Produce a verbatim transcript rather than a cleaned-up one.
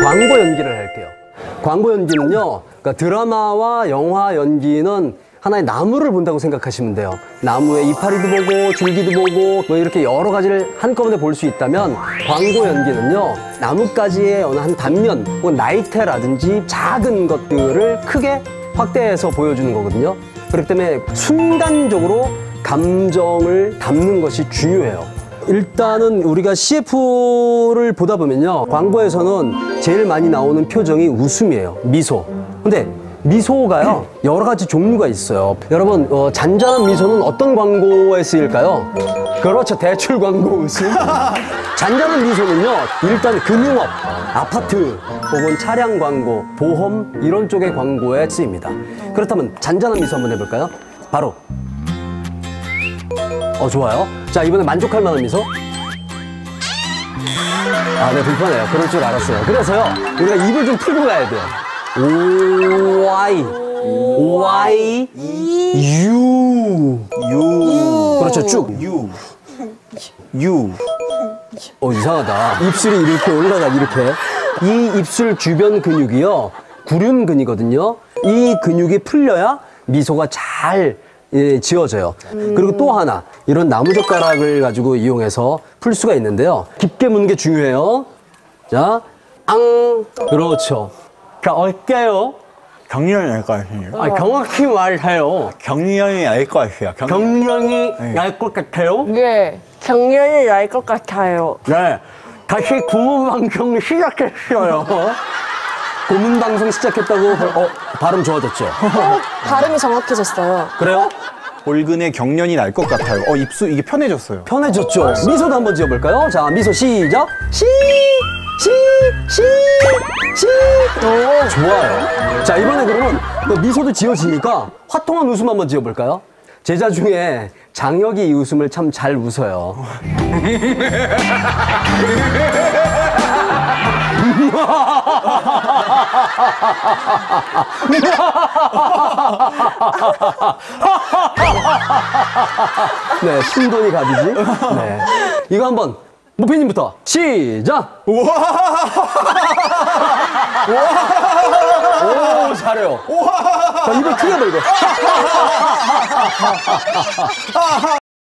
광고 연기를 할게요. 광고 연기는요, 그러니까 드라마와 영화 연기는 하나의 나무를 본다고 생각하시면 돼요. 나무에 이파리도 보고 줄기도 보고 뭐 이렇게 여러 가지를 한꺼번에 볼 수 있다면, 광고 연기는요, 나뭇가지의 어느 한 단면 혹은 나이테라든지 작은 것들을 크게 확대해서 보여주는 거거든요. 그렇기 때문에 순간적으로 감정을 담는 것이 중요해요. 일단은 우리가 씨에프를 보다 보면요, 광고에서는 제일 많이 나오는 표정이 웃음이에요. 미소. 근데 미소가요, 여러 가지 종류가 있어요. 여러분, 어, 잔잔한 미소는 어떤 광고에 쓰일까요? 그렇죠, 대출 광고 웃음. 잔잔한 미소는요, 일단 금융업, 아파트 혹은 차량 광고, 보험 이런 쪽의 광고에 쓰입니다. 그렇다면 잔잔한 미소 한번 해볼까요? 바로. 어, 좋아요. 자, 이번에 만족할 만한 미소. 아, 네, 불편해요. 그럴 줄 알았어요. 그래서요, 우리가 입을 좀 풀고 가야 돼요. 오와이, 오와이, 유, 유. 그렇죠, 쭉. 유, 유. 어, 이상하다. 입술이 이렇게 올라가, 이렇게. 이 입술 주변 근육이요, 구륜근이거든요. 이 근육이 풀려야 미소가 잘 예, 지어져요. 음. 그리고 또 하나, 이런 나무젓가락을 가지고 이용해서 풀 수가 있는데요. 깊게 무는 게 중요해요. 자, 앙. 그렇죠. 자, 어때요? 경련이 알 것 같아요. 아, 정확히 말해요. 경련이 알 것 같아요. 경련이 네. 날 것 같아요? 네, 경련이 날 것 같아요. 네. 다시 고문방송 시작했어요. 고문방송 시작했다고, 어, 발음 좋아졌죠? 어, 발음이 정확해졌어요. 그래요? 올근에 경련이 날 것 같아요. 어, 입술 이게 편해졌어요. 편해졌죠? 미소도 한번 지어볼까요? 자, 미소 시작. 시, 시, 시, 시. 오, 좋아요. 자, 이번에 그러면 또 미소도 지어지니까 화통한 웃음 한번 지어볼까요? 제자 중에 장혁이 이 웃음을 참 잘 웃어요. 네, 신돈이 가비지. 네. 이거 한번 모피님부터 시작. 오, 잘해요. 자, 입을 크게 벌고.